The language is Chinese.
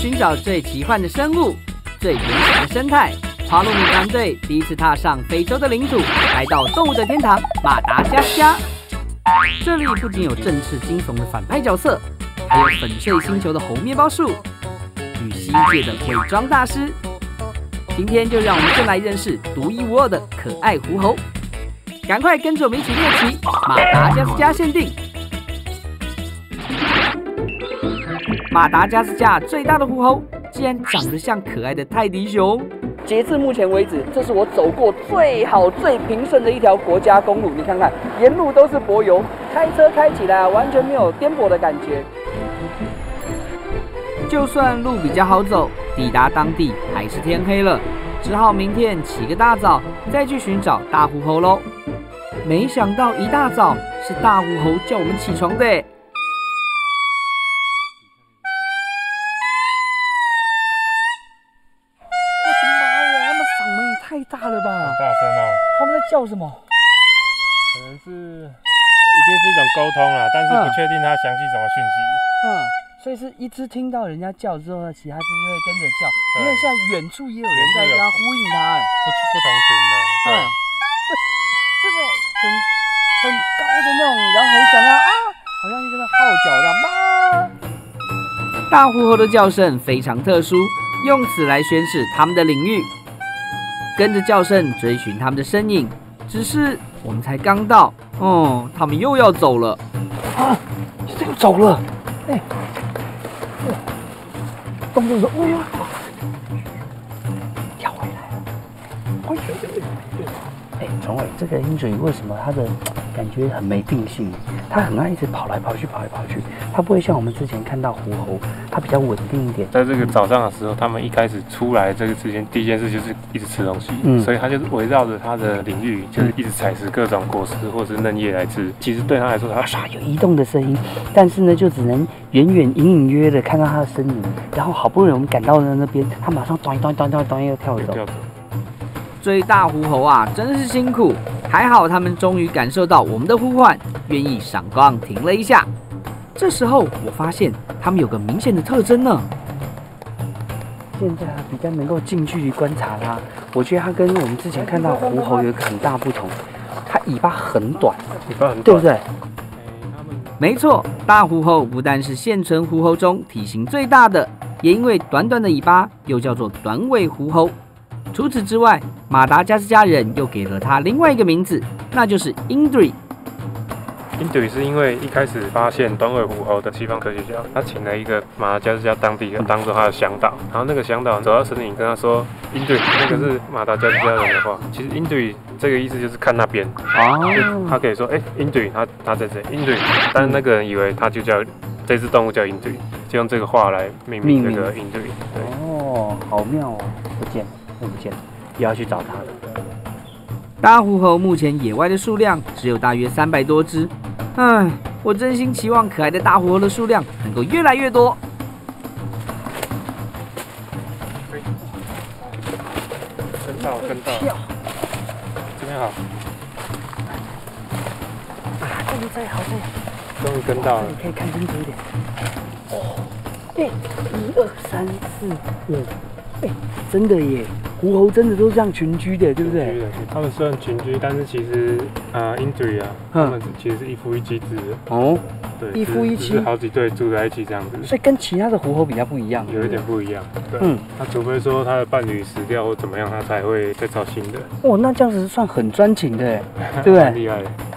寻找最奇幻的生物、最原始的生态。华鲁米团队第一次踏上非洲的领土，来到动物的天堂马达加斯加。这里不仅有振翅惊悚的反派角色，还有粉碎星球的猴面包树与蜥蜴界的伪装大师。今天就让我们先来认识独一无二的可爱狐猴，赶快跟着我们一起猎奇马达加斯加限定。马达加斯加最大的狐猴竟然长得像可爱的泰迪熊。截至目前为止，这是我走过最好、最平顺的一条国家公路。你看看，沿路都是柏油，开车开起来完全没有颠簸的感觉。就算路比较好走，抵达当地还是天黑了，只好明天起个大早再去寻找大狐猴喽。没想到一大早是大狐猴叫我们起床的耶。我的妈呀，他们嗓门也太大了吧！ 很大声哦。 他们在叫什么？ 可能是一定是一种沟通啦，但是不确定它详细什么讯息。 所以是一直听到人家叫之后呢，其他就是会跟着叫，因为现在远处也有人在跟他呼应他， 不同群的，对， 这种很高的那种，然后很响亮啊，好像一个号角的妈。大狐猴的叫声非常特殊，用此来宣示他们的领域，跟着叫声追寻他们的身影。只是我们才刚到，他们又要走了啊！这又走了，动作说，哎呀，跳回来了！崇伟，这个鹰嘴为什么它的感觉很没定性？它很爱一直跑来跑去，它不会像我们之前看到狐猴，它比较稳定一点。 在这个早上的时候，他们一开始出来这个之前，第一件事就是一直吃东西，所以它就是围绕着它的领域，就是一直采食各种果实或是嫩叶来吃。其实对它来说，它有移动的声音，但是呢，就只能远远隐隐约约的看到它的身影，然后好不容易我们赶到了那边，它马上端又跳走。追大狐猴啊，真是辛苦！还好他们终于感受到我们的呼唤，愿意闪光停了一下。这时候我发现他们有个明显的特征呢。现在比较能够近距离观察它，我觉得它跟我们之前看到狐猴有一个很大不同，它尾巴很短，对不对？没错，大狐猴不但是现存狐猴中体型最大的，也因为短短的尾巴又叫做短尾狐猴。除此之外，马达加斯加人又给了它另外一个名字，那就是鹰嘴。 鹰嘴是因为一开始发现短尾狐猴的西方科学家，他请了一个马达加斯加当地人当做他的向导，然后那个向导走到森林跟他说鹰嘴，那个是马达加斯加人的话，其实鹰嘴这个意思就是看那边，他可以说鹰嘴他在这鹰嘴，但是那个人以为他就叫这只动物叫鹰嘴，就用这个话来命名这个鹰嘴。对， 好妙哦，不见了，又要去找它了。大狐猴目前野外的数量只有大约300多只，我真心期望可爱的大狐猴的数量能够越来越多。 跟到，这边好。好在，终于跟到了。 你可以看清楚一点。1、2、3、4、5，真的耶！狐猴真的都这样群居的，对不对？ 他们虽然群居，但是其实鹰嘴啊，他们其实是一夫一妻制的。对， 一夫一妻， 是好几对住在一起这样子。 所以跟其他的狐猴比较不一样， 有一点不一样。对，他除非说他的伴侣死掉或怎么样，他才会再找新的。 那这样子算很专情的，对不对？ 厉害。